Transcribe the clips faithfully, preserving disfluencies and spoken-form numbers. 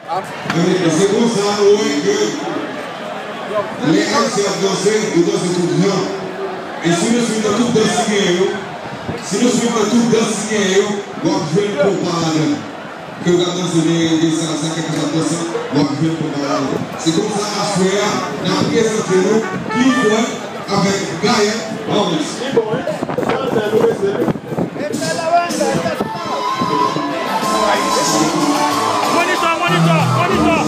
C'est pour ça que les gens savent danser, ils dansent tout bien. Et si nous suivons tout danser, si nous suivons tout danser, on va jouer pour parler. Que vous dansez les ça, ça, quelque chose on va jouer pour parler. C'est comme ça à faire, dans la pièce entre nous, qui voit avec Gaïa, vamos. Monitor, monitor, monitor.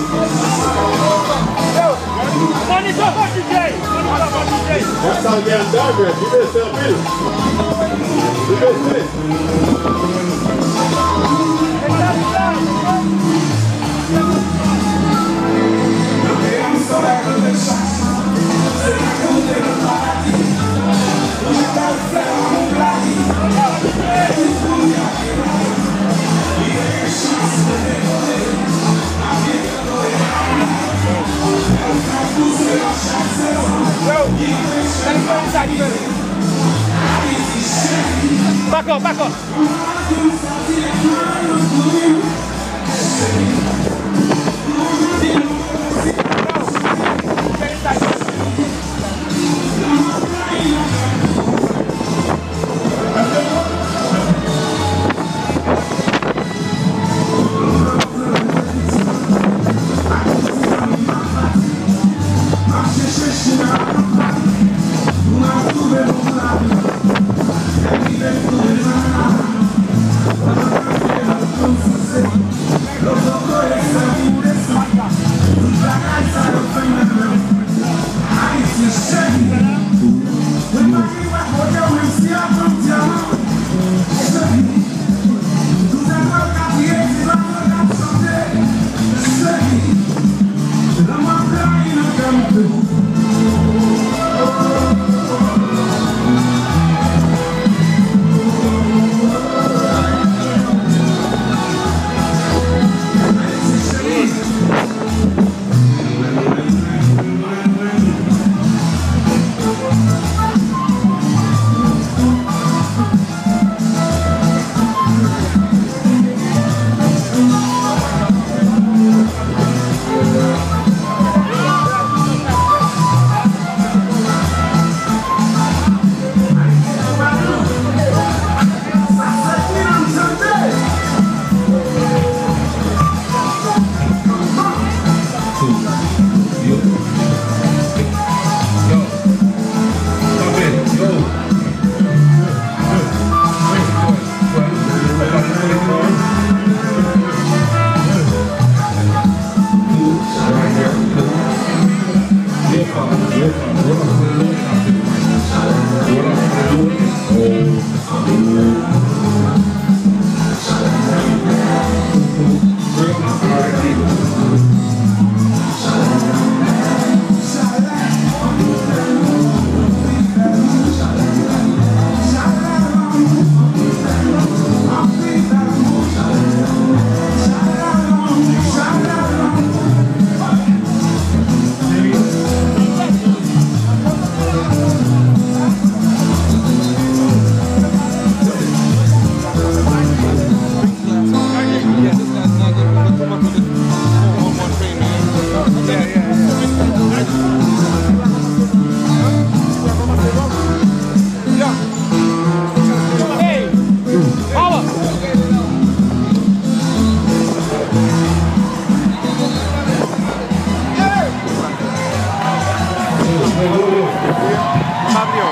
Monitor for D J. Monitor for D J. Essa alguém andava, de descer, filho. De descer. Back up, back up. Fabio.